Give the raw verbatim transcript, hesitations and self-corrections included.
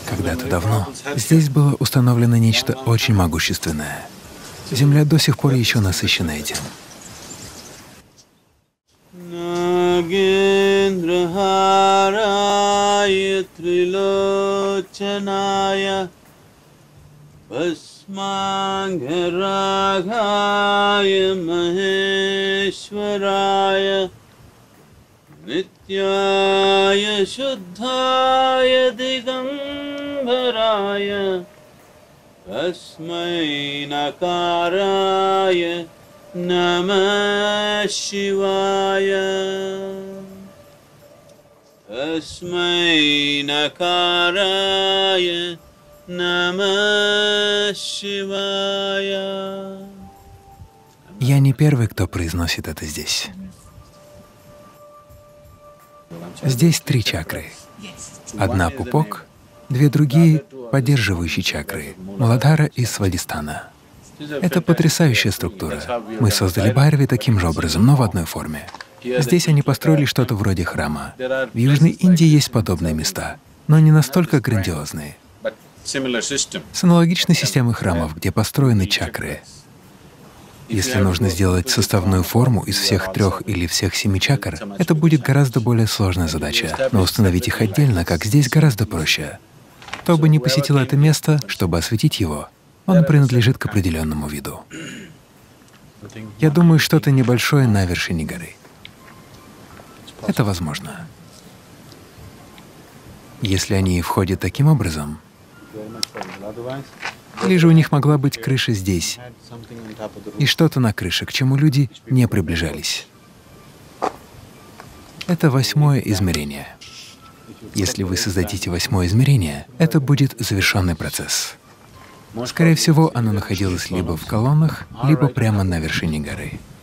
Когда-то давно здесь было установлено нечто очень могущественное. Земля до сих пор еще насыщена этим. Nithyaya Shuddhaya Digambaraya Tasmai Nakaraya Namah Shivaya Tasmai Nakaraya Namah Shivaya. Я не первый, кто произносит это здесь. Здесь три чакры. Одна — пупок, две другие — поддерживающие чакры — Муладхара и Свадистана. Это потрясающая структура. Мы создали Бхайрави таким же образом, но в одной форме. Здесь они построили что-то вроде храма. В Южной Индии есть подобные места, но не настолько грандиозные. С аналогичной системой храмов, где построены чакры. Если нужно сделать составную форму из всех трех или всех семи чакр, это будет гораздо более сложная задача, но установить их отдельно, как здесь, гораздо проще. Кто бы ни посетил это место, чтобы осветить его, он принадлежит к определенному виду. Я думаю, что-то небольшое на вершине горы. Это возможно. Если они входят таким образом, или же у них могла быть крыша здесь, и что-то на крыше, к чему люди не приближались. Это восьмое измерение. Если вы создадите восьмое измерение, это будет завершенный процесс. Скорее всего, оно находилось либо в колоннах, либо прямо на вершине горы.